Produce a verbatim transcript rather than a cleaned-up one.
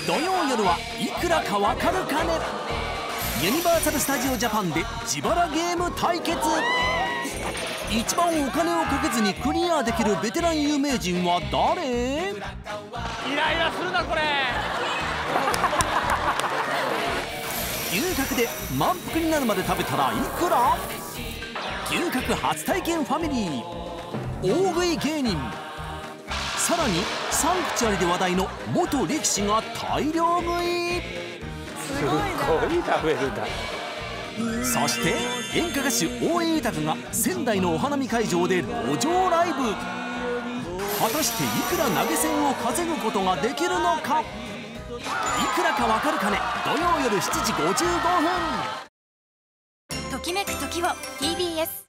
土曜夜はいくらかわかるかね。ユニバーサル・スタジオ・ジャパンで自腹ゲーム対決。一番お金をかけずにクリアできるベテラン有名人は誰？ イライラするなこれ。 牛角で満腹になるまで食べたらいくら？牛角初体験ファミリー、大食い芸人、さらにサンクチュアリで話題の元力士が大量食い。 すごい食べるんだ。 そして演歌歌手大江豊が仙台のお花見会場で路上ライブ。果たしていくら投げ銭を稼ぐことができるのか。いくらかわかるかね。土曜夜しちじごじゅうごふん。 ときめく時を ティービーエス